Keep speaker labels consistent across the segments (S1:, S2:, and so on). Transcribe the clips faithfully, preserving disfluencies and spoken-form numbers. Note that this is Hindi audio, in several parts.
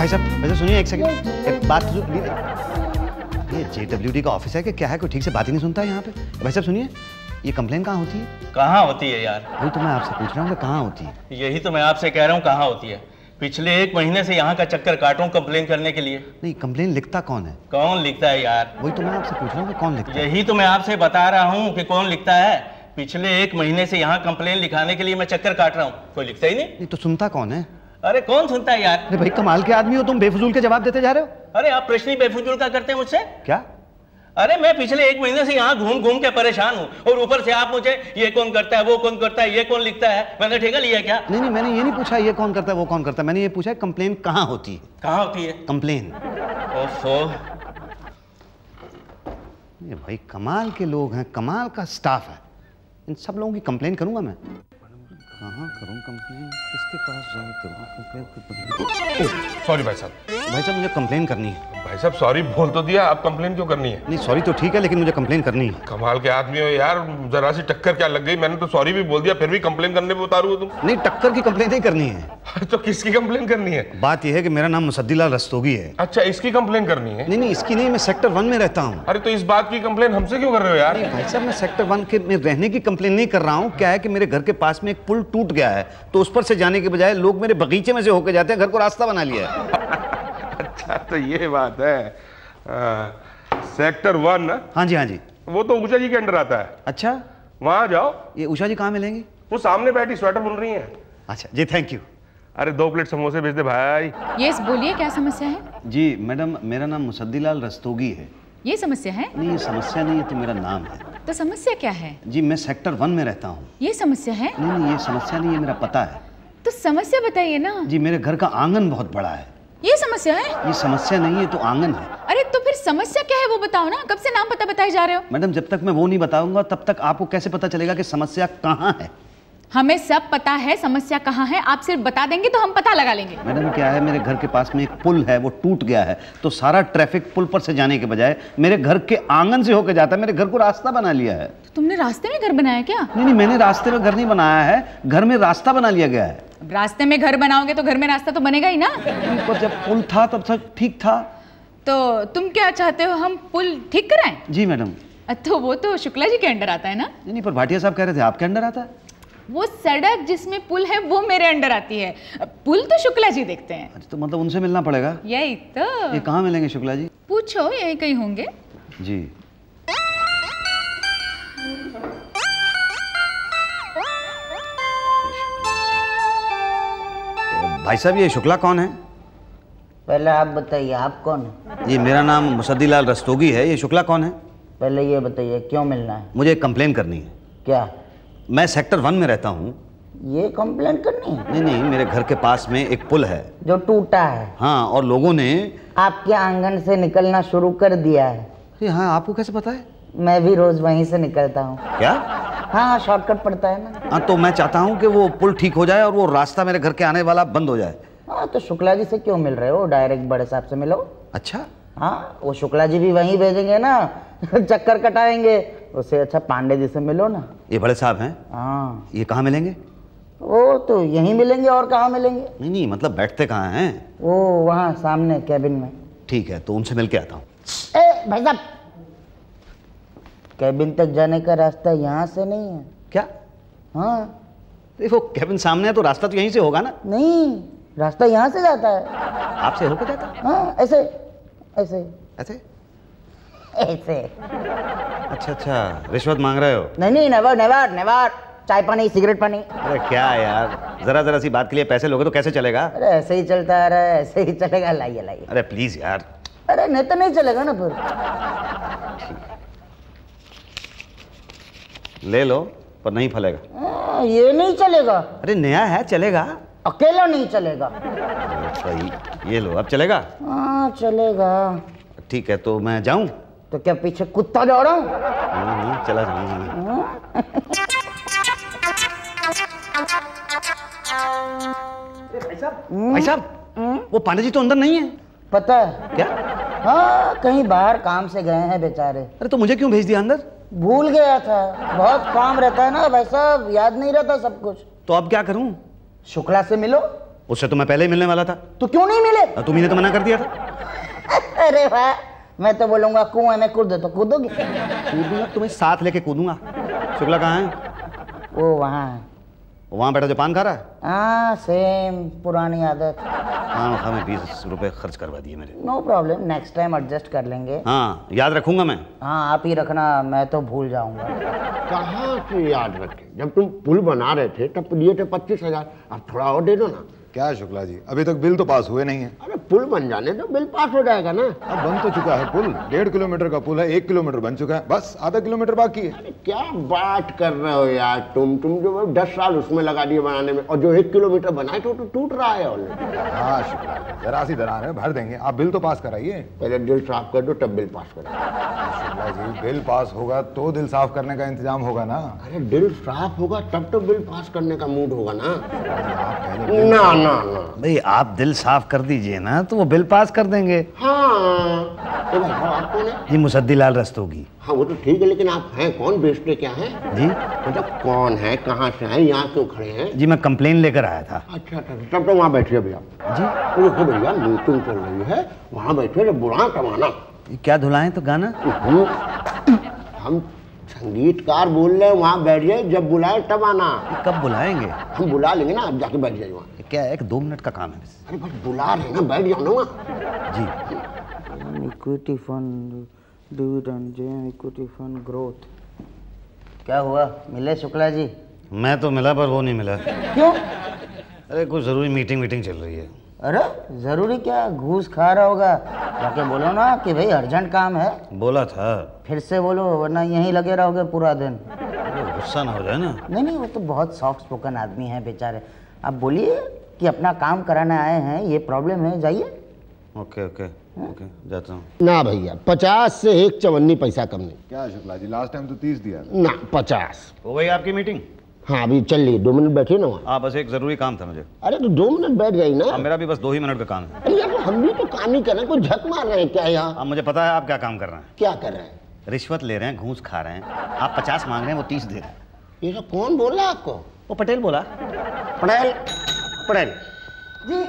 S1: भाई साहब, भाई साहब सुनिए एक सेकंड, एक बात सुनिए। ये जे डब्ल्यू डी का ऑफिस है कि क्या है? कोई ठीक से बात ही नहीं सुनता है यहाँ पे। भाई साहब सुनिए, ये कंप्लेन कहाँ होती है?
S2: कहाँ होती है यार?
S1: वही तो मैं आपसे पूछ रहा हूँ कि कहाँ होती है?
S2: यही तो मैं आपसे कह रहा हूँ, कहाँ होती है। पिछले एक महीने से यहाँ का चक्कर काट रहा हूँ कंप्लेन करने के लिए।
S1: नहीं, कंप्लेन लिखता कौन है?
S2: कौन लिखता है यार?
S1: वही तो मैं आपसे पूछ रहा हूँ कि कौन लिखता है?
S2: यही तो मैं आपसे बता रहा हूँ कि कौन लिखता है। पिछले एक महीने से यहाँ कंप्लेन लिखाने के लिए मैं चक्कर काट रहा हूँ, कोई लिखता ही नहीं।
S1: नहीं तो सुनता कौन है?
S2: अरे कौन सुनता है यार?
S1: अरे भाई कमाल के आदमी हो तुम, बेफजूल के जवाब देते जा रहे हो।
S2: अरे आप प्रश्न ही बेफजूल का करते हैं मुझसे।
S1: क्या?
S2: अरे मैं पिछले एक महीने से यहाँ घूम घूम के परेशान हूँ और ऊपर से आप मुझे ये कौन करता है, वो कौन करता है, ये कौन लिखता है, मैंने ठेका लिया क्या?
S1: नहीं नहीं, मैंने ये नहीं पूछा ये कौन करता है वो कौन करता है, मैंने ये पूछा कंप्लेन कहाँ होती है?
S2: कहाँ होती है
S1: कंप्लेन?
S2: ओफो,
S1: ये भाई कमाल के लोग हैं, कमाल का स्टाफ है। इन सब लोगों की कंप्लेन करूंगा मैं। कहाँ करूँ कंप्लेन, किसके पास जाके करूँ कंप्लेन?
S3: सॉरी भाई साहब।
S1: भाई साहब मुझे कंप्लेन करनी है।
S3: भाई साहब सॉरी बोल तो दिया, आप कंप्लेन क्यों करनी है?
S1: नहीं सॉरी तो ठीक है, लेकिन मुझे कंप्लेन करनी है।
S3: कमाल के आदमी हो यार, जरा सी टक्कर क्या लग गई, मैंने तो सॉरी भी बोल दिया, फिर भी कंप्लेन करने पे उतारू हो तुम?
S1: नहीं, टक्कर की कंप्लेन नहीं करनी है।
S3: तो किसकी कंप्लेन करनी है?
S1: बात यह है कि मेरा नाम मुसद्दीलाल रस्तोगी है।
S3: अच्छा, इसकी कंप्लेन करनी है?
S1: नहीं नहीं, इसकी नहीं, मैं सेक्टर वन में रहता हूँ।
S3: अरे तो इस बात की कंप्लेन हमसे क्यों कर रहे हो यार?
S1: भाई साहब मैं सेक्टर वन के में रहने की कंप्लेन नहीं कर रहा हूँ। क्या है कि मेरे घर के पास में एक पुल टूट गया है, तो उस पर से जाने के बजाय लोग मेरे बगीचे में से होकर जाते हैं, घर को रास्ता बना लिया है।
S3: अच्छा तो ये बात है। आ, सेक्टर वन?
S1: हाँ जी हाँ जी।
S3: वो तो उषा जी के अंडर आता है।
S1: अच्छा,
S3: वहां जाओ।
S1: ये उषा जी कहाँ मिलेंगी?
S3: वो सामने बैठी स्वेटर बुन रही है।
S1: अच्छा जी, थैंक यू।
S3: अरे दो प्लेट समोसे भेज दे भाई।
S4: यस बोलिए, क्या समस्या है?
S1: जी मैडम, मेरा नाम मुसद्दीलाल रस्तोगी है।
S4: ये समस्या है?
S1: नहीं ये समस्या नहीं है, तो मेरा नाम है।
S4: तो समस्या क्या है?
S1: जी मैं सेक्टर वन में रहता हूँ।
S4: ये समस्या है?
S1: नहीं नहीं, ये समस्या नहीं है, मेरा पता है।
S4: तो समस्या बताइए ना।
S1: जी मेरे घर का आंगन बहुत बड़ा है।
S4: ये समस्या है?
S1: ये समस्या नहीं है, तो आंगन है।
S4: अरे तो फिर समस्या क्या है वो बताओ ना, कब से नाम पता बताए जा रहे हो?
S1: मैडम जब तक मैं वो नहीं बताऊंगा तब तक आपको कैसे पता चलेगा कि समस्या कहाँ है?
S4: हमें सब पता है समस्या कहाँ है, आप सिर्फ बता देंगे तो हम पता लगा लेंगे।
S1: मैडम क्या है, मेरे घर के पास में एक पुल है, वो टूट गया है, तो सारा ट्रैफिक पुल पर से जाने के बजाय मेरे घर के आंगन से होकर जाता है। मेरे घर को रास्ता बना लिया है।
S4: तो तुमने रास्ते में घर बनाया क्या?
S1: नहीं नहीं, मैंने रास्ते में घर नहीं बनाया है, घर में रास्ता बना लिया गया है।
S4: रास्ते में घर बनाओगे तो घर में रास्ता तो बनेगा ही ना।
S1: पर जब पुल था तब तक ठीक था।
S4: तो तुम क्या चाहते हो, हम पुल ठीक कराएं?
S1: जी मैडम।
S4: तो वो तो शुक्ला जी के अंडर आता है ना?
S1: नहीं नहीं, पर भाटिया साहब कह रहे थे आपके अंडर आता है।
S4: वो सड़क जिसमें पुल है वो मेरे अंडर आती है, पुल तो शुक्ला जी देखते हैं।
S1: अच्छा, तो मतलब उनसे मिलना पड़ेगा।
S4: यही तो।
S1: ये कहाँ मिलेंगे शुक्ला जी?
S4: पूछो, यही कहीं होंगे।
S1: जी भाई साहब, ये शुक्ला कौन है?
S5: पहले आप बताइए, आप कौन है?
S1: जी मेरा नाम मुसद्दीलाल रस्तोगी है। ये शुक्ला कौन है?
S5: पहले ये बताइए क्यों मिलना है?
S1: मुझे एक कंप्लेन करनी है।
S5: क्या?
S1: मैं सेक्टर वन में रहता हूँ।
S5: ये कंप्लेन करनी है?
S1: नहीं नहीं, मेरे घर के पास में एक पुल है
S5: जो टूटा है।
S1: हाँ, और लोगों ने
S5: आपके आंगन से निकलना शुरू कर दिया है।
S1: ये हाँ, आपको कैसे पता है?
S5: मैं भी रोज वहीं से निकलता हूँ।
S1: क्या?
S5: हाँ, शॉर्टकट पड़ता है ना।
S1: हाँ, तो मैं चाहता हूँ कि वो पुल ठीक हो जाए और वो रास्ता मेरे घर के आने वाला बंद हो जाए।
S5: हाँ, तो शुक्ला जी से क्यों मिल रहे हो, डायरेक्ट बड़े साहब से मिलो।
S1: अच्छा।
S5: हाँ, वो शुक्ला जी भी वहीं भेजेंगे ना। चक्कर कटाएंगे, उससे अच्छा पांडे जी से मिलो ना।
S1: ये बड़े साहब हैं?
S5: हाँ।
S1: ये कहाँ मिलेंगे?
S5: वो तो यहीं मिलेंगे, और कहाँ मिलेंगे?
S1: नहीं नहीं, मतलब बैठते कहाँ हैं?
S5: वो वहाँ सामने कैबिन में।
S1: ठीक है, तो उनसे मिल के आता हूँ।
S5: ए भाई साहब, कैबिन तक जाने का रास्ता यहाँ से नहीं है।
S1: क्या?
S5: हाँ।
S1: देखो कैबिन सामने है तो रास्ता तो यहीं से होगा ना?
S5: नहीं, रास्ता यहाँ से जाता है।
S1: आपसे होकर जाता है?
S5: हाँ, ऐसे ऐसे
S1: ऐसे
S5: ऐसे।
S1: अच्छा अच्छा, रिश्वत मांग रहे हो?
S5: नहीं नहीं, नेवर नेवर नेवर। चाय पानी, सिगरेट पानी।
S1: अरे क्या यार, जरा जरा सी बात के लिए पैसे लोगे तो कैसे चलेगा?
S5: अरे ऐसे ही चलता आ रहा है, ऐसे ही चलेगा। लाइए लाइए।
S1: अरे प्लीज यार।
S5: अरे नहीं तो नहीं चलेगा ना फिर।
S1: ले लो, पर नहीं फलेगा।
S5: आ, ये नहीं चलेगा।
S1: अरे नया है, चलेगा।
S5: अकेला नहीं चलेगा।
S1: सही, ये लो, अब चलेगा?
S5: हाँ चलेगा।
S1: ठीक है, तो मैं जाऊं?
S5: तो क्या पीछे कुत्ता दौड़ा हूं?
S1: हाँ, चला जाऊंगा। भाई साहब, वो पांडे जी तो अंदर नहीं है।
S5: पता है
S1: क्या?
S5: हाँ, कहीं बाहर काम से गए हैं बेचारे।
S1: अरे तो मुझे क्यों भेज दिया अंदर?
S5: भूल गया था, बहुत काम रहता है ना भाई साहब, याद नहीं रहता सब कुछ।
S1: तो अब क्या करूं?
S5: शुक्ला से मिलो।
S1: उससे तो मैं पहले ही मिलने वाला था।
S5: तो क्यों नहीं मिले?
S1: तुम्ही ने तो मना कर दिया था।
S5: अरे वाह, मैं तो बोलूंगा कुएं में कूद तो कूदोगे।
S1: कूदूंगा, तुम्हें साथ लेके कूदूंगा। शुक्ला कहाँ है?
S5: वो वहाँ है।
S1: वहाँ बैठा जो पान खा रहा है?
S5: हाँ सेम पुरानी आदत।
S1: हाँ हमें बीस रुपए खर्च करवा दिए मेरे।
S5: No problem, next time adjust कर लेंगे।
S1: हाँ याद रखूंगा मैं।
S5: हाँ आप ही रखना, मैं तो भूल जाऊंगा।
S6: कहाँ से याद रखे, जब तुम पुल बना रहे थे तब दिए थे पच्चीस हजार, अब थोड़ा और दे दो ना।
S7: क्या शुक्ला जी, अभी तक बिल तो पास हुए नहीं है।
S6: अरे पुल बन जाने तो बिल पास हो जाएगा ना।
S7: अब बन तो चुका है पुल, डेढ़ किलोमीटर का पुल है, एक किलोमीटर बन चुका है, बस आधा किलोमीटर बाकी है।
S6: अरे क्या बात कर रहे हो यार तुम तुम जो दस साल उसमें लगा दिए बनाने में, और जो एक किलोमीटर बनाए तो, तो टूट रहा है ऑलरेडी।
S7: हाँ शुक्ला जी, जरा सी दरार है, भर देंगे, आप बिल तो पास कराइए।
S6: पहले दिल साफ कर दो तब बिल पास करो।
S7: शुक्ला जी बिल पास होगा तो दिल साफ करने का इंतजाम होगा ना।
S6: अरे दिल साफ होगा तब तो बिल पास करने का मूड होगा ना।
S7: आप पहले
S6: ना ना ना
S1: भाई आप दिल साफ कर दीजिए ना तो वो बिल पास कर देंगे।
S6: हाँ तो भाई साहब आप कौन है?
S1: जी मुसद्दी लाल रस्तोगी।
S6: हाँ वो तो ठीक है, लेकिन आप हैं कौन, बेचते क्या है?
S1: जी
S6: मतलब कौन है, कहाँ से है, यहाँ क्यों खड़े हैं?
S1: जी मैं कंप्लेन लेकर आया था।
S6: अच्छा अच्छा, तब तो वहाँ बैठिए भैया।
S1: जी
S6: देखो भैया मीटिंग चल रही है, वहाँ बैठे जब बुला कमाना।
S1: ये क्या धुलाएं तो गाना?
S6: हम, हम संगीतकार बोल रहे हैं, वहाँ बैठ जाए, जब बुलाए तब आना।
S1: ये कब बुलाएंगे?
S6: हम बुला लेंगे ना, आप जाके बैठ जाइए वहाँ।
S1: ये क्या है, एक दो मिनट का काम है बस।
S6: अरे बस बुला रहे हैं ना, बैठ जाओ ना वहाँ।
S1: जी
S5: equity fund, dividend, equity fund, growth. क्या हुआ, मिले शुक्ला जी?
S1: मैं तो मिला पर वो नहीं मिला।
S5: क्यों?
S1: अरे कुछ जरूरी मीटिंग मीटिंग चल रही है।
S5: अरे जरूरी क्या, घूस खा रहा होगा, जाके बोलो ना कि भाई अर्जेंट काम है।
S1: बोला था।
S5: फिर से बोलो, वरना यहीं लगे रहोगे पूरा दिन।
S1: गुस्सा ना हो जाए ना।
S5: नहीं नहीं, वो तो बहुत सॉफ्ट स्पोकन आदमी है बेचारे। आप बोलिए कि अपना काम कराने आए हैं, ये प्रॉब्लम है, जाइए।
S1: ओके ओके ओके जाता हूँ।
S6: ना भैया, पचास से एक चवन्नी पैसा कम नहीं।
S7: क्या शुक्ला जी, लास्ट टाइम तो तीस दिया था।
S6: ना पचास।
S1: हो गई आपकी मीटिंग?
S6: हाँ अभी चल रही, दो मिनट बैठिए ना वहाँ।
S1: हाँ बस एक जरूरी काम था मुझे।
S6: अरे तो दो मिनट बैठ जाइए ना।
S1: अब मेरा भी बस दो ही मिनट का काम है।
S6: अरे यार हम भी तो काम ही कर रहे हैं, कोई झक मार रहे हैं क्या यहाँ?
S1: अब मुझे पता है आप क्या काम कर रहे हैं।
S6: क्या कर रहे हैं?
S1: रिश्वत ले रहे हैं, घूस खा रहे हैं। आप पचास मांग रहे हैं, वो तीस दे रहे हैं।
S6: ये सब कौन बोल रहा है आपको?
S1: वो पटेल बोला।
S6: पटेल पटेल
S5: जी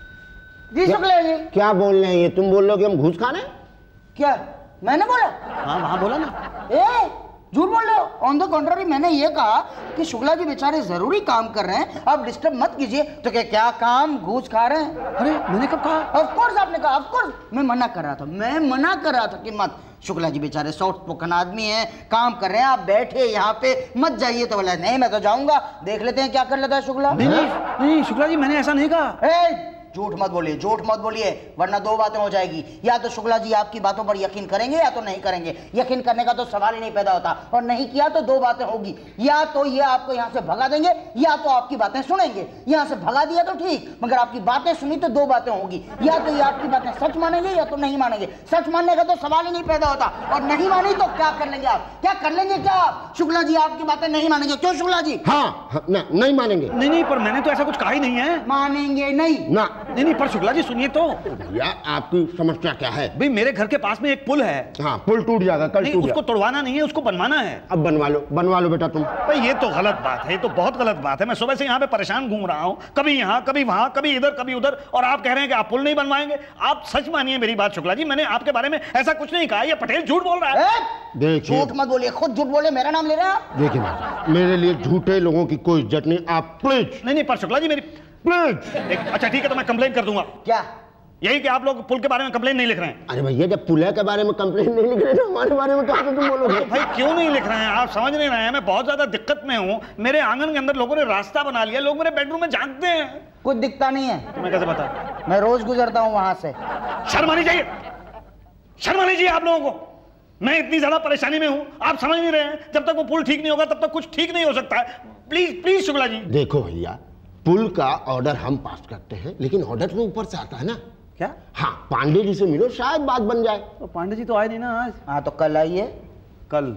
S5: जी शुक्ला जी।
S6: क्या बोल रहे हैं ये? तुम बोल रहे हो कि हम घूस खा रहे हैं?
S5: क्या मैंने बोला?
S1: हाँ वहाँ बोला ना।
S5: ए झूठ बोल रहे हो। ऑन द कॉन्ट्ररी मैंने ये कहा कि शुक्ला जी बेचारे जरूरी काम कर रहे हैं, आप डिस्टर्ब मत कीजिए। तो क्या क्या काम, घूस खा रहे हैं? अरे मैंने कब कहा? ऑफ कोर्स आपने कहा, ऑफ कोर्स। मैं मना कर रहा था, मैं मना कर रहा था कि मत। शुक्ला जी बेचारे सॉफ्ट स्पोकन आदमी हैं, काम कर रहे हैं, आप बैठे यहाँ पे, मत जाइए। तो बोला नहीं मैं तो जाऊंगा, देख लेते हैं क्या कर लेता है शुक्ला।
S1: नहीं नहीं शुक्ला जी मैंने ऐसा नहीं कहा।
S5: झूठ मत बोलिए, झूठ मत बोलिए, वरना दो बातें हो जाएगी। या तो शुक्ला जी आपकी बातों पर यकीन करेंगे या तो नहीं करेंगे। यकीन करने का तो सवाल ही नहीं पैदा होता, और नहीं किया तो दो बातें होगी। या तो ये आपको यहाँ से भगा देंगे या तो आपकी बातें सुनेंगे। यहाँ से भगा दिया तो ठीक, मगर आपकी बातें सुनी तो दो बातें होगी। या तो ये आपकी बातें सच मानेंगे या तो नहीं मानेंगे। सच मानने का तो सवाल ही नहीं पैदा होता, और नहीं मानी तो क्या कर लेंगे आप? क्या कर लेंगे क्या आप? शुक्ला जी आपकी बातें नहीं मानेंगे, क्यों शुक्ला जी?
S6: हाँ, हाँ न, नहीं मानेंगे।
S1: नहीं नहीं पर मैंने तो ऐसा कुछ कहा ही नहीं है।
S5: मानेंगे नहीं
S6: ना
S1: नहीं नहीं पर शुक्ला जी सुनिए तो।
S6: भैया आपकी समस्या क्या है?
S1: भाई मेरे घर के पास में एक पुल है।
S6: हाँ पुल टूट जाएगा, कल
S1: नहीं
S6: टूट
S1: उसको
S6: जाएगा।
S1: तोड़वाना नहीं है, उसको बनवाना है।
S6: अब बनवा लो, बनवा लो बेटा तुम।
S1: भाई ये तो गलत बात है, ये तो बहुत गलत बात है। मैं सुबह से यहाँ पे परेशान घूम रहा हूँ, कभी यहाँ कभी वहाँ, कभी इधर कभी उधर, और आप कह रहे हैं कि आप पुल नहीं बनवाएंगे। आप सच मानिए मेरी बात शुक्ला जी, मैंने आपके बारे में ऐसा कुछ नहीं कहा। ये पटेल झूठ बोल रहा है।
S6: देखिए
S5: झूठ मत बोलिए, खुद झूठ बोले, मेरा नाम ले रहे हैं।
S6: देखिए भाई, मेरे लिए झूठे लोगों की कोई इज्जत नहीं, आप प्लीज
S1: नहीं नहीं पर शुक्ला जी मेरी
S6: प्लीज।
S1: अच्छा ठीक है तो मैं कंप्लेन कर दूंगा।
S5: क्या?
S1: यही कि आप लोग पुल के बारे में कंप्लेन नहीं लिख रहे हैं।
S6: अरे भैया जब पुल के बारे में कंप्लेन नहीं लिख रहे तो हमारे बारे में कहाँ से तुम बोलोगे?
S1: तो भाई क्यों नहीं लिख रहे हैं? आप समझ नहीं रहे हैं, मैं बहुत ज्यादा दिक्कत में हूँ। मेरे आंगन के अंदर लोगों ने रास्ता बना लिया, लोग मेरे बेडरूम में झांकते हैं।
S5: कुछ दिखता नहीं है।
S1: तुम्हें कैसे पता?
S5: मैं रोज गुजरता हूँ वहां से।
S1: शर्म आनी चाहिए, शर्म आनी चाहिए आप लोगों को। मैं इतनी ज्यादा परेशानी में हूँ, आप समझ नहीं रहे हैं। जब तक वो पुल ठीक नहीं होगा तब तक कुछ ठीक नहीं हो सकता है। Please please Shukla ji.
S6: देखो भैया, पुल का ऑर्डर हम पास करते हैं, लेकिन ऑर्डर तो ऊपर से आता है ना।
S1: क्या?
S6: हाँ पांडे जी से मिलो, शायद बात बन जाए।
S1: तो पांडे जी तो आए नहीं ना आज।
S5: हाँ तो कल आइए।
S1: कल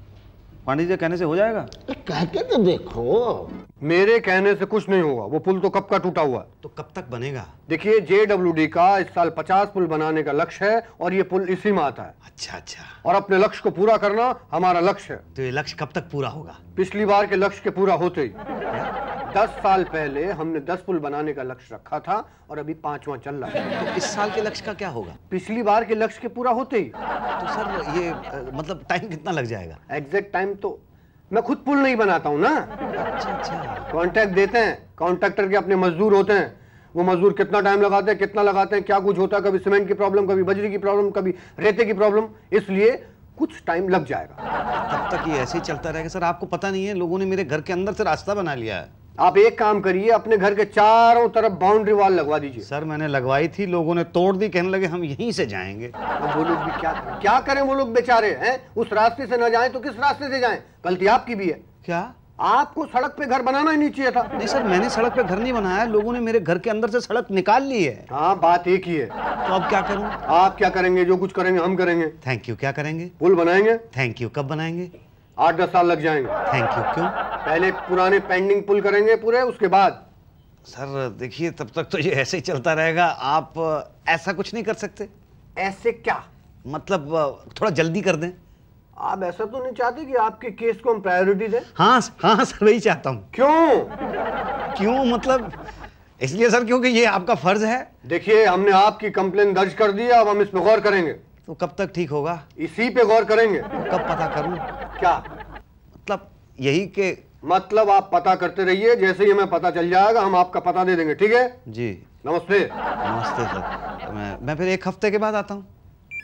S1: पांडे जी कहने से हो जाएगा?
S6: कह के तो देखो।
S8: मेरे कहने से कुछ नहीं होगा, वो पुल तो कब का टूटा हुआ है।
S1: तो कब तक बनेगा?
S8: देखिए जे डब्ल्यू डी का इस साल पचास पुल बनाने का लक्ष्य है, और ये पुल इसी में आता है।
S1: अच्छा अच्छा।
S8: और अपने लक्ष्य को पूरा करना हमारा लक्ष्य है।
S1: तो ये लक्ष्य कब तक पूरा होगा?
S8: पिछली बार के लक्ष्य के पूरा होते ही। दस साल पहले हमने दस पुल बनाने का लक्ष्य रखा था और अभी पांचवा चल रहा है।
S9: तो इस साल के लक्ष्य का क्या होगा?
S8: पिछली बार के लक्ष्य के पूरा होते ही।
S9: तो सर ये अ, मतलब टाइम कितना लग जाएगा?
S8: एग्जैक्ट टाइम तो मैं खुद पुल नहीं बनाता हूँ ना।
S9: अच्छा अच्छा।
S8: कॉन्ट्रैक्ट देते हैं, कॉन्ट्रैक्टर के अपने मजदूर होते हैं, वो मजदूर कितना टाइम लगाते हैं, कितना लगाते हैं, क्या कुछ होता है, कभी सीमेंट की प्रॉब्लम, कभी बजरी की प्रॉब्लम, कभी रेते की प्रॉब्लम, इसलिए कुछ टाइम लग जाएगा।
S9: तब तक ये ऐसे ही चलता रहेगा सर? आपको पता नहीं है लोगों ने मेरे घर के अंदर से रास्ता बना लिया है।
S8: आप एक काम करिए, अपने घर के चारों तरफ बाउंड्री वॉल लगवा दीजिए।
S9: सर मैंने लगवाई थी, लोगों ने तोड़ दी, कहने लगे हम यहीं से जाएंगे।
S8: अब वो लोग भी क्या क्या करें, वो लोग बेचारे हैं, उस रास्ते से न जाएं तो किस रास्ते से जाएं? गलती आपकी भी है।
S9: क्या?
S8: आपको सड़क पे घर बनाना ही नहीं चाहिए था।
S9: नहीं सर, मैंने सड़क पे घर नहीं बनाया, लोगों ने मेरे घर के अंदर से सड़क निकाल ली है।
S8: हाँ, बात एक ही है।
S9: तो अब क्या करूं?
S8: आप क्या करेंगे? जो कुछ करेंगे हम करेंगे।
S9: Thank you. क्या करेंगे?
S8: पुल बनाएंगे।
S9: Thank you. कब बनाएंगे?
S8: आठ दस साल लग जाएंगे।
S9: Thank you. क्यों?
S8: पहले पुराने पेंडिंग पुल करेंगे पूरे, उसके बाद।
S9: सर देखिए, तब तक तो ये ऐसे ही चलता रहेगा। आप ऐसा कुछ नहीं कर सकते?
S8: ऐसे क्या
S9: मतलब थोड़ा जल्दी कर दें।
S8: आप ऐसा तो नहीं चाहते कि आपके केस को हम प्रायोरिटी दें?
S9: हाँ हाँ सर, वही चाहता हूँ।
S8: क्यों?
S9: क्यों मतलब इसलिए सर क्योंकि ये आपका फर्ज है।
S8: देखिए, हमने आपकी कंप्लेन दर्ज कर दी, अब हम इस पे गौर करेंगे।
S9: तो कब तक ठीक होगा?
S8: इसी पे गौर करेंगे।
S9: तो कब पता करूं?
S8: क्या
S9: मतलब यही के
S8: मतलब आप पता करते रहिए, जैसे ही हमें पता चल जाएगा हम आपका पता दे देंगे। ठीक है
S9: जी?
S8: नमस्ते।
S9: नमस्ते सर। मैं मैं फिर एक हफ्ते के बाद आता हूँ।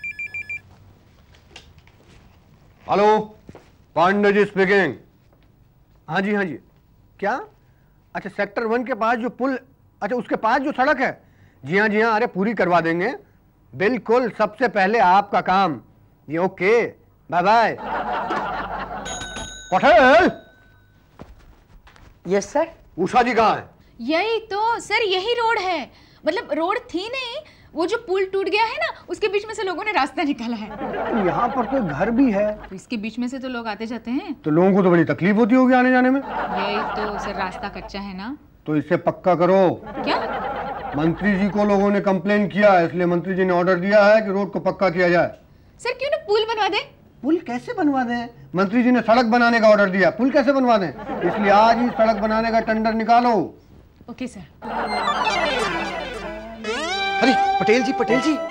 S8: Hello, Pandey ji speaking. हाँ जी हाँ जी। क्या? अच्छा, सेक्टर वन के पास जो पुल, अच्छा उसके पास जो सड़क है, जी हाँ जी हाँ, अरे पूरी करवा देंगे बिल्कुल। सबसे पहले आपका काम ये। Okay, bye bye. Patel.
S5: Yes sir.
S8: Usha ji कहाँ है?
S4: यही तो सर, यही रोड है। मतलब रोड थी नहीं, वो जो पुल टूट गया है ना, उसके बीच में से लोगों ने रास्ता निकाला है।
S8: तो यहाँ पर तो घर भी है।
S4: तो इसके बीच में से तो लोग आते जाते हैं।
S8: तो लोगों को तो बड़ी तकलीफ होती होगी आने जाने में।
S4: यही तो सर, रास्ता कच्चा है ना।
S8: तो इसे पक्का करो।
S4: क्या?
S8: मंत्री जी को लोगों ने कंप्लेन किया है, इसलिए मंत्री जी ने ऑर्डर दिया है कि रोड को पक्का किया जाए।
S4: सर क्यों ना पुल बनवा दें?
S8: पुल कैसे बनवा दें? मंत्री जी ने सड़क बनाने का ऑर्डर दिया, पुल कैसे बनवा दें? इसलिए आज ही सड़क बनाने का टेंडर निकालो।
S4: Okay sir.
S9: अरे पटेल जी, पटेल जी,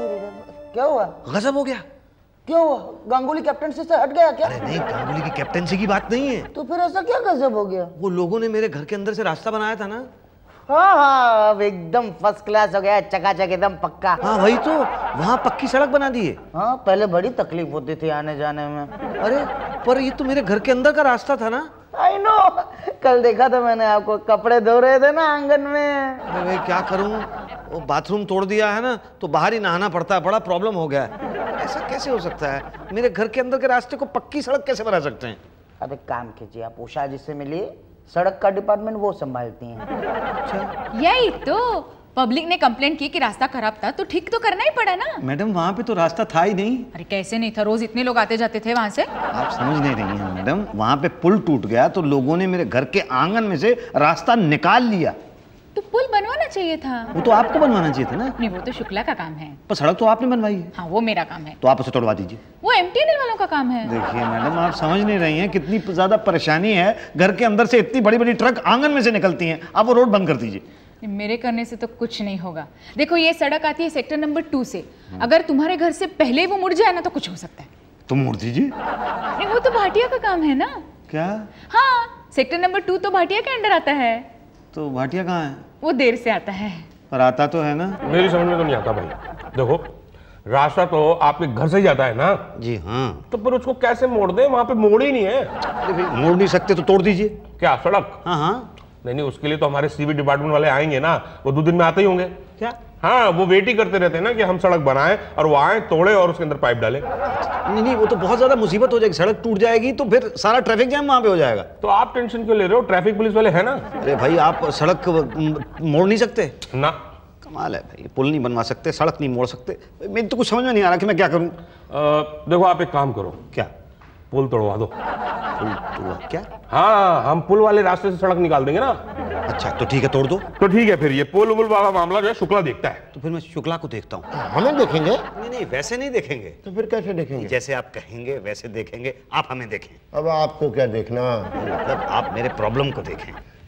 S5: क्या हुआ?
S9: गजब हो गया।
S5: क्यों हुआ? गांगुली कैप्टनसी से हट गया क्या?
S9: अरे नहीं, गांगुली की कैप्टनसी की बात नहीं है।
S5: तो फिर ऐसा क्या गजब हो गया?
S9: वो लोगों ने मेरे घर के अंदर से रास्ता बनाया था ना।
S5: हाँ हाँ, अब एकदम फर्स्ट क्लास हो गया, चकाचक एकदम पक्का।
S9: हाँ वही तो, वहाँ पक्की सड़क बना दी है।
S5: हाँ, पहले बड़ी तकलीफ होती थी आने जाने में।
S9: अरे पर ये तो मेरे घर के अंदर का रास्ता था ना।
S5: आई नो, कल देखा था मैंने आपको, कपड़े धो रहे थे ना आंगन में।
S9: अरे भाई क्या करूं, वो बाथरूम तोड़ दिया है ना, तो बाहर ही नहाना पड़ता है, बड़ा प्रॉब्लम हो गया है। ऐसा कैसे हो सकता है? मेरे घर के अंदर के रास्ते को पक्की सड़क कैसे बना सकते हैं?
S5: अब एक काम कीजिए, आप उषा जी से मिलिए, सड़क का डिपार्टमेंट वो संभालती हैं।
S4: अच्छा, यही तो, पब्लिक ने कंप्लेंट की कि रास्ता खराब था, तो ठीक तो करना ही पड़ा ना।
S9: मैडम वहाँ पे तो रास्ता था ही नहीं।
S4: अरे कैसे नहीं था, रोज इतने लोग आते जाते थे वहाँ से।
S9: आप समझ नहीं रही हैं मैडम, वहाँ पे पुल टूट गया तो लोगों ने मेरे घर के आंगन में से रास्ता निकाल लिया।
S4: तो पुल बनवाना चाहिए था।
S9: वो तो आपको बनवाना चाहिए था ना।
S4: नहीं, वो तो शुक्ला का काम है।
S9: पर सड़क तो आपने बनवाई है।
S4: हाँ, वो मेरा काम है।
S9: तो आप उसे तोड़वा दीजिए।
S4: वो एमटीएनएल वालों का काम है।
S1: देखिए मैडम, आप समझ नहीं रही हैं कितनी ज्यादा परेशानी है। घर के अंदर से इतनी बड़ी बड़ी ट्रक आंगन में से निकलती हैं, आप वो रोड बंद कर दीजिए।
S4: मेरे करने से तो कुछ नहीं होगा। देखो, ये सड़क आती है सेक्टर नंबर टू से, अगर तुम्हारे घर से पहले वो मुड़ जाए ना तो कुछ हो सकता है।
S1: तुम मोड़ दीजिए।
S4: नहीं, वो तो भाटिया का काम है ना।
S1: क्या?
S4: हाँ, सेक्टर नंबर टू तो भाटिया के अंडर आता है।
S1: तो भाटिया कहाँ है?
S4: वो देर से आता है।
S1: पर आता तो है ना।
S3: मेरी समझ में तो नहीं आता भाई। देखो, रास्ता तो आपके घर से ही जाता है ना।
S9: जी हाँ।
S3: तो पर उसको कैसे मोड़ दें? वहां पे मोड़ ही नहीं है।
S9: अरे भाई मोड़ नहीं सकते तो तोड़ दीजिए।
S3: क्या सड़क?
S9: हाँ हाँ।
S3: नहीं नहीं, उसके लिए तो हमारे सीवी डिपार्टमेंट वाले आएंगे ना, वो दो दिन में आते ही होंगे।
S9: क्या?
S3: हाँ, वो वेट ही करते रहते हैं ना कि हम सड़क बनाएं और वो आए, तोड़े और उसके अंदर पाइप डालें।
S9: नहीं नहीं, वो तो बहुत ज्यादा मुसीबत हो जाएगी, सड़क टूट जाएगी तो फिर सारा ट्रैफिक जाम वहां पे हो जाएगा।
S3: तो आप टेंशन क्यों ले रहे हो? ट्रैफिक पुलिस वाले हैं ना।
S9: अरे भाई, आप सड़क मोड़ नहीं सकते?
S3: ना।
S9: कमाल है भाई, पुल नहीं बनवा सकते, सड़क नहीं मोड़ सकते। मेरी तो कुछ समझ में नहीं आ रहा कि मैं क्या करूं।
S3: देखो, आप एक काम करो।
S9: क्या?
S3: पुल तोड़वा दो।
S9: पुल तोड़वा? क्या?
S3: हाँ, हम पुल वाले रास्ते से सड़क निकाल देंगे ना।
S9: अच्छा तो ठीक है, तोड़ दो।
S3: तो ठीक है, फिर ये पुल वुल वाला मामला जो है शुक्ला देखता है।
S9: तो फिर मैं शुक्ला को देखता हूँ।
S6: हमें देखेंगे?
S9: नहीं नहीं, वैसे नहीं देखेंगे।
S6: तो फिर कैसे देखेंगे?
S9: जैसे आप कहेंगे वैसे देखेंगे। आप हमें देखें।
S6: अब आपको क्या देखना?
S9: मतलब आप मेरे प्रॉब्लम को देखें।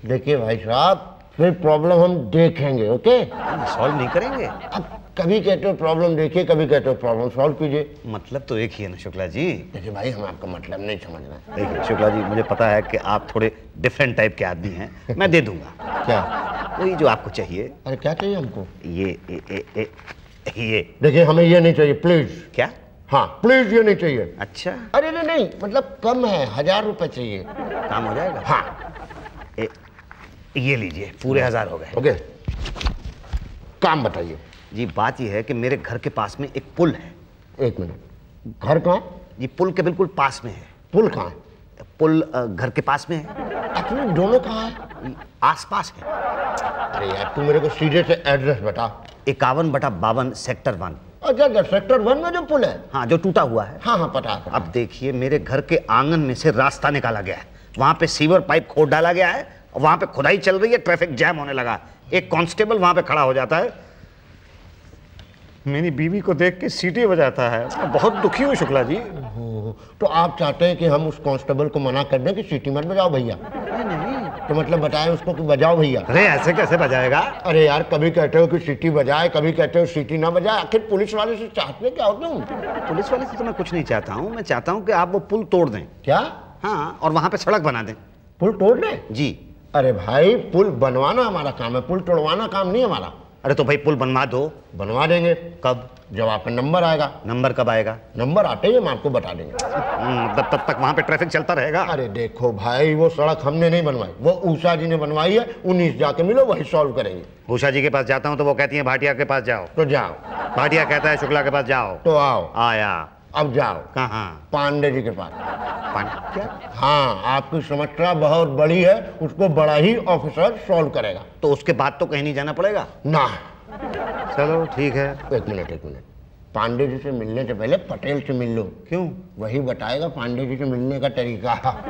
S6: देखिए भाई साहब, फिर प्रॉब्लम हम देखेंगे, ओके?
S9: सॉल्व नहीं करेंगे?
S6: अब कभी कहते हो प्रॉब्लम देखिए, कभी कहते हो प्रॉब्लम सॉल्व कीजिए।
S9: मतलब तो एक ही है ना शुक्ला जी।
S6: देखिए भाई, हम आपका मतलब नहीं समझ रहे।
S9: देखिए शुक्ला जी, मुझे पता है कि आप थोड़े डिफरेंट टाइप के आदमी हैं, मैं दे दूंगा।
S6: क्या?
S9: वही जो आपको चाहिए।
S6: अरे क्या चाहिए हमको?
S9: ये ए, ए, ए, ये
S6: देखिए हमें ये नहीं चाहिए प्लीज।
S9: क्या?
S6: हाँ प्लीज, ये नहीं चाहिए।
S9: अच्छा,
S6: अरे नहीं नहीं, मतलब कम है, हजार रुपए चाहिए।
S9: काम हो जाएगा?
S6: हाँ।
S9: ए, ये लीजिए, पूरे हजार हो गए।
S6: ओके, काम बताइए।
S9: जी बात ये है कि मेरे घर के पास में एक पुल है।
S6: एक मिनट, घर कहाँ?
S9: जी पुल के बिल्कुल पास में है।
S6: पुल कहाँ है?
S9: पुल अ, घर के पास में है।
S6: एक्चुअली दोनों कहाँ है?
S9: आस पास है।
S6: अरे यार तू मेरे को सीधे से एड्रेस बता।
S9: इक्यावन बटा बावन सेक्टर वन।
S6: अच्छा अच्छा, सेक्टर वन में जो पुल है?
S9: हाँ, जो टूटा हुआ है।
S6: हाँ हाँ पता है।
S9: अब देखिए, मेरे घर के आंगन में से रास्ता निकाला गया है, वहां पे सीवर पाइप खोद डाला गया है, वहां पे खुदाई चल रही है, ट्रैफिक जैम होने लगा। एक कांस्टेबल वहां पे खड़ा हो जाता है, मेरी बीवी को देख के सीटी बजाता है। मैं बहुत दुखी हूँ शुक्ला जी।
S6: तो आप चाहते हैं कि हम उस कांस्टेबल को मना कर दें कि सीटी मत बजाओ भैया?
S9: नहीं,
S6: तो मतलब बताएं उसको कि बजाओ भैया।
S9: अरे ऐसे कैसे बजाएगा?
S6: अरे यार, कभी कहते हो कि सीटी बजाए, कभी कहते हो सीटी ना बजाए, आखिर पुलिस वाले से चाहते क्या हो तुम?
S9: पुलिस वाले से तो मैं कुछ नहीं चाहता हूँ, मैं चाहता हूँ कि आप वो पुल तोड़ दें।
S6: क्या?
S9: हाँ, और वहां पे सड़क बना दें।
S6: पुल तोड़ दें?
S9: जी।
S6: अरे भाई, पुल बनवाना हमारा काम है, पुल तोड़वाना काम नहीं हमारा।
S9: अरे तो भाई पुल बनवा दो।
S6: बनवा देंगे।
S9: कब?
S6: जब आपका नंबर आएगा।
S9: नंबर कब आएगा?
S6: नंबर आते ही हम आपको बता देंगे।
S9: मतलब तब तक वहां पे ट्रैफिक चलता रहेगा?
S6: अरे देखो भाई, वो सड़क हमने नहीं बनवाई, वो उषा जी ने बनवाई है, उन्हीं से जाके मिलो, वही सॉल्व करेंगे।
S9: उषा जी के पास जाता हूँ तो वो कहती है भाटिया के पास जाओ।
S6: तो जाओ।
S9: भाटिया कहता है शुक्ला के पास जाओ।
S6: तो आओ।
S9: आया।
S6: अब जाओ।
S9: कहाँ?
S6: पांडे जी के पास।
S9: पांडे? क्या?
S6: हाँ, आपकी समस्या बहुत बड़ी है, उसको बड़ा ही ऑफिसर सॉल्व करेगा।
S9: तो उसके बाद तो कहीं नहीं जाना पड़ेगा
S6: ना?
S9: चलो ठीक है।
S6: एक मिनट एक मिनट, पांडे जी से मिलने से पहले पटेल से मिल लो।
S9: क्यों?
S6: वही बताएगा पांडे जी से मिलने का तरीका।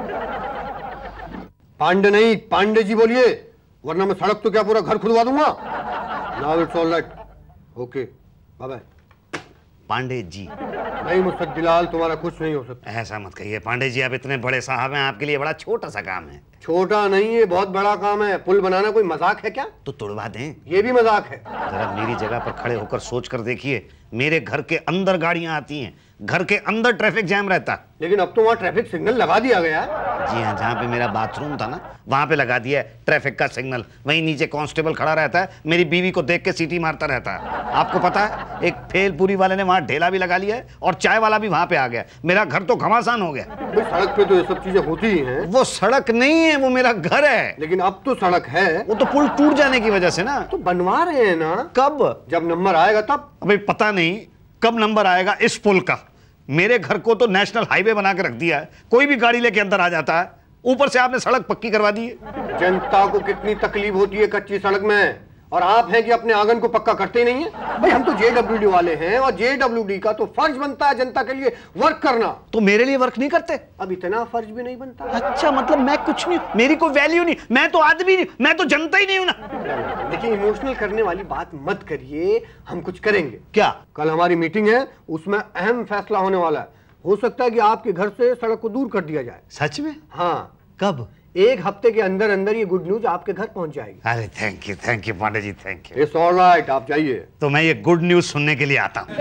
S8: पांडे नहीं, पांडे जी बोलिए, वरना मैं सड़क तो क्या पूरा घर खुदवा दूंगा। Now it's all right, okay, bye bye.
S9: Pandey ji?
S8: नहीं मुस्तकबिलाल, तुम्हारा कुछ नहीं हो सकता।
S9: ऐसा मत कहिए पांडे जी, आप इतने बड़े साहब हैं, आपके लिए बड़ा छोटा सा काम है।
S8: छोटा नहीं है, बहुत बड़ा काम है। पुल बनाना कोई मजाक है क्या?
S9: तो तोड़वा दें।
S8: ये भी मजाक है।
S9: जरा मेरी जगह पर खड़े होकर सोच कर देखिए, मेरे घर के अंदर गाड़ियां आती हैं, घर के अंदर ट्रैफिक जैम रहता।
S8: लेकिन अब तो वहाँ ट्रैफिक सिग्नल लगा दिया गया है।
S9: जी हाँ, जहाँ पे मेरा बाथरूम था ना, वहां पे लगा दिया है ट्रैफिक का सिग्नल। वहीं नीचे कांस्टेबल खड़ा रहता है, मेरी बीवी को देख के सीटी मारता रहता है। आपको पता है, एक भेलपुरी वाले ने वहां ढेला भी लगा लिया है और चाय वाला भी वहां पे आ गया। मेरा घर तो घमासान हो गया।
S8: भाई सड़क पे तो ये सब चीजें होती ही हैं।
S9: वो सड़क नहीं है, वो मेरा घर है।
S8: लेकिन अब तो सड़क है।
S9: वो तो पुल टूट जाने की वजह से ना।
S8: तो बनवा रहे हैं ना।
S9: कब?
S8: जब नंबर आएगा तब।
S9: अभी पता नहीं कब नंबर आएगा इस पुल का। मेरे घर को तो नेशनल हाईवे बना के रख दिया है, कोई भी गाड़ी लेके अंदर आ जाता है। ऊपर से आपने सड़क पक्की करवा दी है।
S8: जनता को कितनी तकलीफ होती है कच्ची सड़क में, और आप हैं कि अपने आंगन को पक्का करते ही नहीं है। भाई हम तो जेडब्ल्यूडी वाले हैं, और जेडब्ल्यूडी का तो फर्ज बनता है जनता के लिए वर्क करना।
S9: तो मेरे लिए वर्क नहीं करते?
S8: अब इतना फर्ज भी नहीं बनता।
S9: अच्छा, मतलब मैं कुछ नहीं, मेरी कोई वैल्यू नहीं, मैं तो आदमी नहीं, मैं तो जनता ही नहीं हूं ना।
S8: देखिए, इमोशनल करने वाली बात मत करिए, हम कुछ करेंगे।
S9: क्या?
S8: कल हमारी मीटिंग है, उसमें अहम फैसला होने वाला है। हो सकता है कि आपके घर से सड़क को दूर कर दिया जाए।
S9: सच में?
S8: हाँ।
S9: कब?
S8: एक हफ्ते के अंदर अंदर ये गुड न्यूज आपके घर पहुंच जाएगी।
S9: अरे thank you, thank you Pandey ji, thank you.
S8: It's all right, आप जाइए।
S9: तो मैं ये गुड न्यूज सुनने के लिए आता हूं।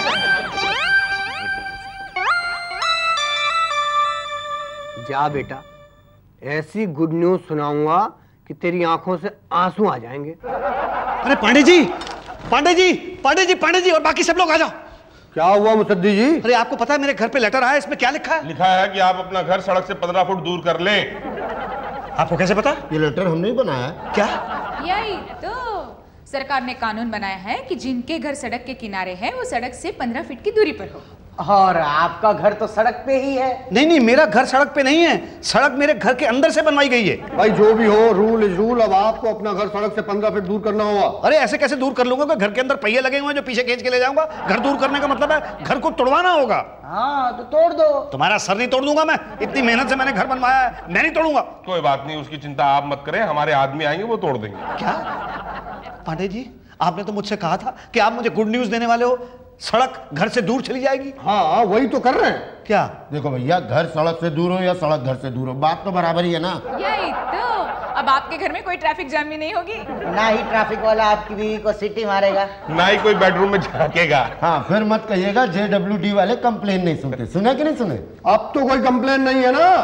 S8: जा बेटा, ऐसी गुड न्यूज सुनाऊंगा कि तेरी आंखों से आंसू आ जाएंगे।
S9: अरे पांडे जी, पांडे जी, पांडे जी, पांडे जी और बाकी सब लोग आ जाओ।
S8: क्या हुआ मुसद्दी जी?
S9: अरे आपको पता है मेरे घर पे लेटर आया, इसमें क्या लिखा है?
S3: लिखा है कि आप अपना घर सड़क से पंद्रह फुट दूर कर लें।
S9: आपको कैसे पता?
S6: ये लेटर हम नहीं बनाया।
S9: क्या?
S4: यही तो सरकार ने कानून बनाया है कि जिनके घर सड़क के किनारे है वो सड़क से पंद्रह फीट की दूरी पर हो।
S5: और आपका घर तो सड़क पे ही है।
S9: नहीं नहीं, मेरा घर सड़क पे नहीं है, सड़क मेरे घर के अंदर से बनवाई गई है।
S8: भाई जो भी हो, रूल इज रूल। अब आपको अपना घर सड़क से पंद्रह फीट दूर करना होगा।
S9: अरे ऐसे कैसे दूर कर लूंगा? घर के अंदर पहिए लगे हुए हैं जो पीछे खींच के ले जाऊंगा। घर दूर करने का मतलब है घर को तोड़वाना होगा।
S5: हाँ तो तोड़ दो।
S9: तुम्हारा सर नहीं तोड़ दूंगा मैं, इतनी मेहनत से मैंने घर बनवाया है, मैं नहीं तोड़ूंगा।
S3: कोई बात नहीं, उसकी चिंता आप मत करें, हमारे आदमी आएंगे वो तोड़ देंगे।
S9: क्या? पांडे जी, आपने तो मुझसे कहा था कि आप मुझे गुड न्यूज देने वाले हो, सड़क घर से दूर चली जाएगी।
S8: हाँ वही तो कर रहे हैं।
S9: क्या?
S6: देखो भैया, घर सड़क से दूर हो या सड़क घर से दूर हो, बात तो बराबर ही है ना।
S4: यही तो अब आपके घर में कोई ट्रैफिक जाम भी नहीं होगी।
S5: ना ही ट्रैफिक वाला आपकी बीवी को सीटी मारेगा,
S3: ना ही कोई बेडरूम में झांकेगा।
S6: हाँ, फिर मत कहिएगा जे डब्ल्यू डी वाले कंप्लेन नहीं सुनते। सुने कि नहीं सुने?
S8: अब तो कोई कंप्लेन नहीं है ना।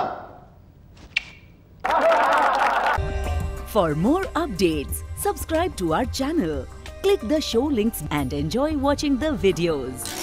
S10: For more updates, subscribe to our channel, click the show links and enjoy watching the videos.